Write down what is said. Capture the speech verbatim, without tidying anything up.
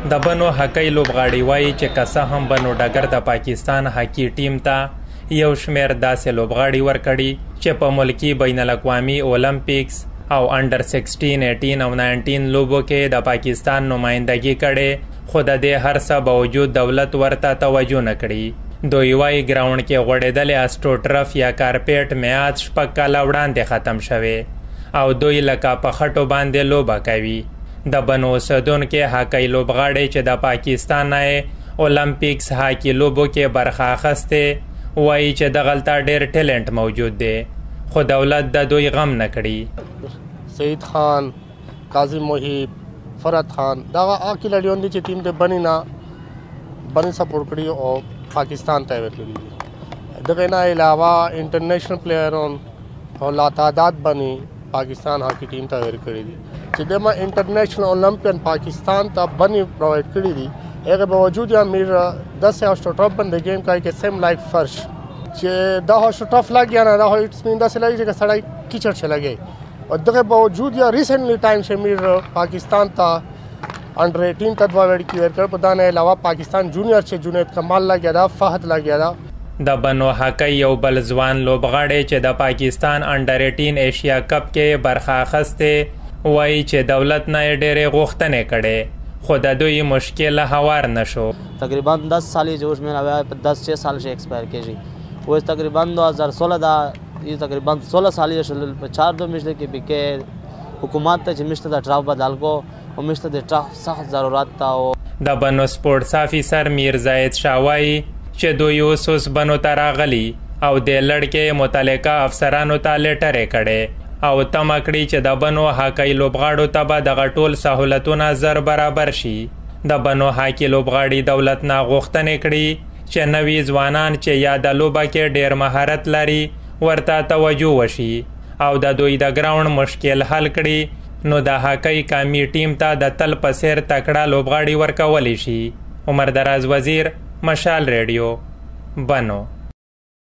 د بنو هاکی لوبغاړي وایي چې که څه هم بنو ډګر د پاکستان هاکی ټیم ته یو شمیر داسې لوبغاړي ورکړي چې په ملکی بین الاقوامي اولمپیکس او انډر سیکسټین ایټین او ناینټین لوبو کې د پاکستان نمایندګي کړې، خو د دې هر څه باوجود دولت ورته توجه نه کړي. دوی وایي ګراوند کې غوړېدلې اسټروټرف یا کارپیټ میعاد شپږ کاله وړاندې ختم شوی او دوی لکه په خټو باندې لوبه کوي. د بنو اوسیدونکي هاکی لوبغاړي چې د پاکستان نه اولمپیکس هاکی لوبو کې برخه اخیستې وایي چې دغلته ډېر ټیلنټ موجود دی، خو دولت د دوی غم نه کړي. سعید خان، قاضی محیب، فرد خان دغه هاکی لړیون دي چې ټیم د بني نه بني سپورټ کړي او پاکستان ته ورکړي دي. دغه نه علاوه انټرنیشنل پلیئرون او لا تعداد بني پاکستان هاکی ټیم ته ورکړي دي چې دما انټرنیشنل اولمپیان پاکستان ته بني پرووایډ کړي دي. هغه باوجود یا میر دس اسټروټرف باندې گیم کوي کې سیم لایک فرش چې دا اسټروټرف لګیا نه دا هیټس مین دا سلای چې سړی کیچړ چلګي او دغه باوجود یا ریسنټلی ټایم چې میر پاکستان ته انډر ایټین ته دوه وړ کې ورکړ په دانه علاوه پاکستان جونیئر چې جنید کمال لګیا دا فهد لګیا دا. د بنو هاکی یو بل ځوان لوبغاړی چې د پاکستان انډر ایټین ایشیا کپ کې برخه اخیستې وایي چې دولت نه یې ډېرې غوښتنې کړې خو د دوی مشکل هوار نشو. تقریبا دس سالی جوش میں نویا دس چھ سال سے ایکسپائر کیجی وہ تقریبا دو ہزار سولہ دا یہ تقریبا سولہ سالی چار دو مشتے کے بکے حکومت ته چې مشته د ټراف بدل کو او مشته د ټراف سخت ضرورت تا. د بنو سپورټس افیسر میر زاید شاه وایي چې دوی اوس اوس بنو ته راغلي او د لړکې متعلقه افسرانو ته لیټرې کړې او تمه کړي چې د بنو هاکی لوبغاړو ته به دغه ټول سهولتونه زر برابر شي. د بنو هاکی لوبغاړي دولت نه غوښتنې کړي چې نوي ځوانان چې یا د لوبه کې ډېر مهارت لري ورته توجه وشي او د دوی د ګراوند مشکل حل کړي نو د هاکی قومي ټیم ته د تل په څیر تکړه لوبغاړي ورکولی شي. عمر دراز وزیر، مشال ریډیو، بنو.